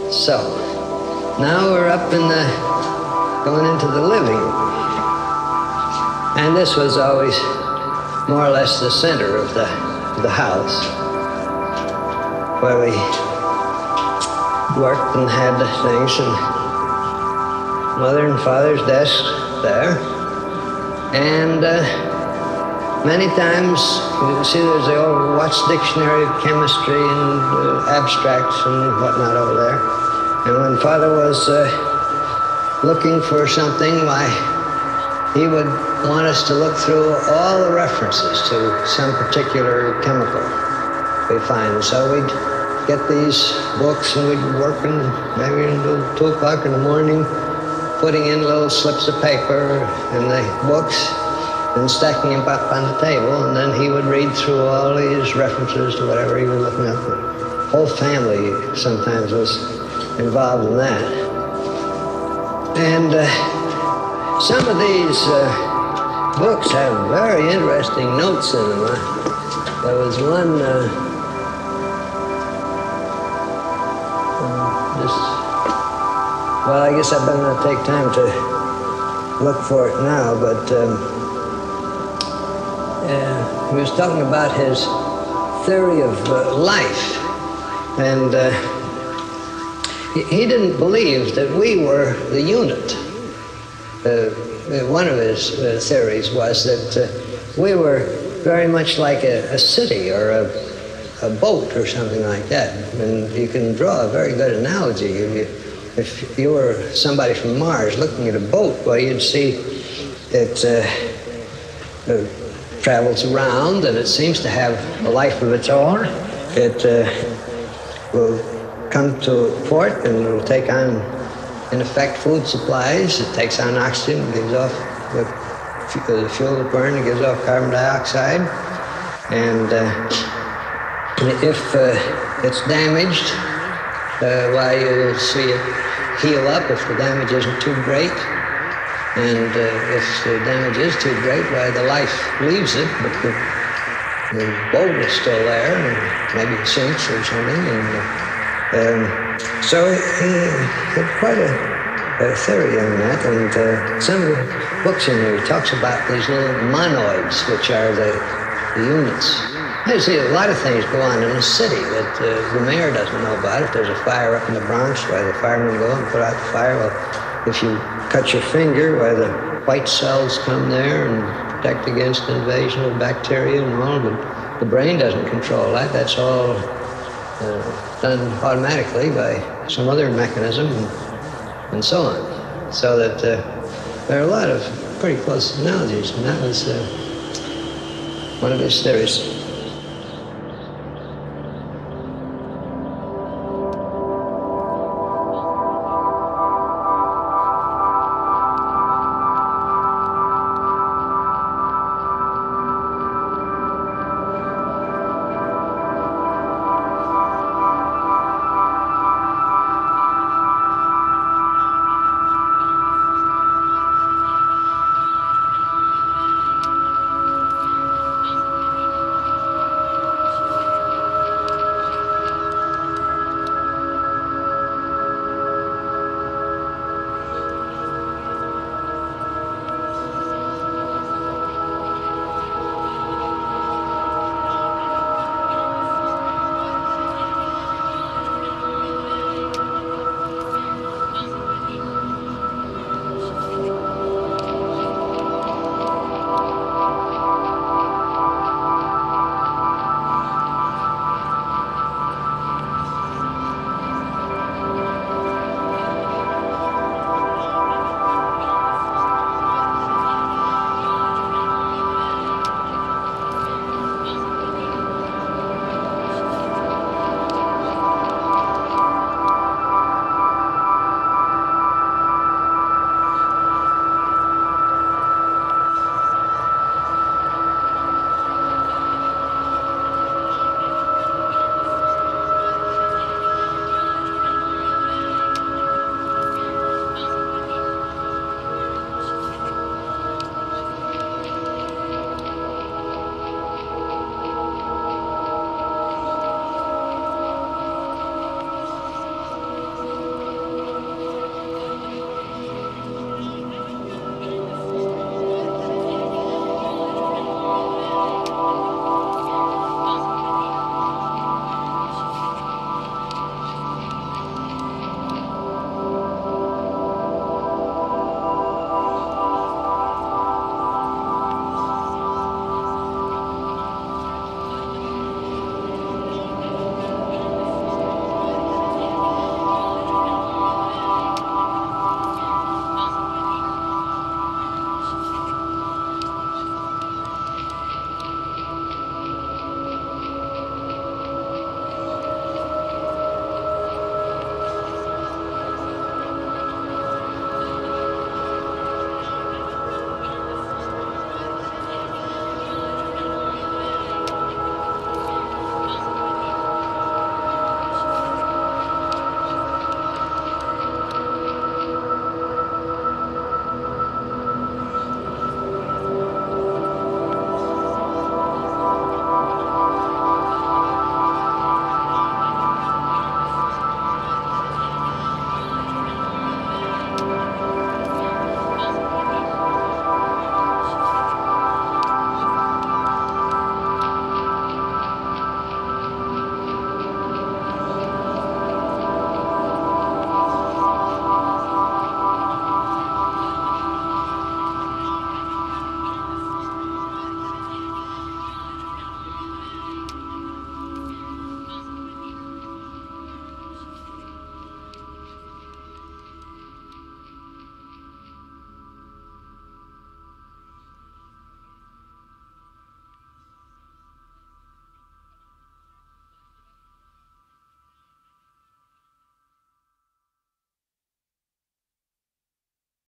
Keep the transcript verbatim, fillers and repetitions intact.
So, now we're up in the, going into the living room. And this was always more or less the center of the, of the house, where we worked and had the things, and mother and father's desks there. And uh, many times, you see there's the old Watts Dictionary of Chemistry and uh, abstracts and whatnot over there. And when father was uh, looking for something, why, he would want us to look through all the references to some particular chemical we find. So we'd get these books and we'd be working maybe until two o'clock in the morning, putting in little slips of paper in the books and stacking them up on the table, and then he would read through all these references to whatever he was looking up. The whole family sometimes was involved in that. And uh, some of these uh, books have very interesting notes in them. Uh, there was one, uh, uh, this, well, I guess I better not take time to look for it now, but um, uh, he was talking about his theory of uh, life, and uh, he, he didn't believe that we were the unit. Uh, one of his uh, theories was that uh, we were very much like a, a city or a, a boat or something like that. And you can draw a very good analogy. If you, if you were somebody from Mars looking at a boat, well, you'd see it uh, uh, travels around and it seems to have a life of its own. It uh, will come to port and it will take on, in effect, food supplies. It takes on oxygen, it gives off the, the fuel to burn, it gives off carbon dioxide. And uh, if uh, it's damaged, uh, why, you'll see it heal up if the damage isn't too great. And uh, if the damage is too great, why, the life leaves it, but the, the boat is still there, and maybe it sinks or something. And, uh, Um, so he had quite a, a theory on that, and uh, some of the books in there he talks about these little monoids, which are the, the units. You see, a lot of things go on in the city that uh, the mayor doesn't know about. If there's a fire up in the Bronx, why, the firemen go and put out the fire. Well, if you cut your finger, why, the white cells come there and protect against invasion of bacteria and all, but the brain doesn't control that. That's all Uh, done automatically by some other mechanism, and, and so on. So that uh, there are a lot of pretty close analogies, and that was uh, one of his theories.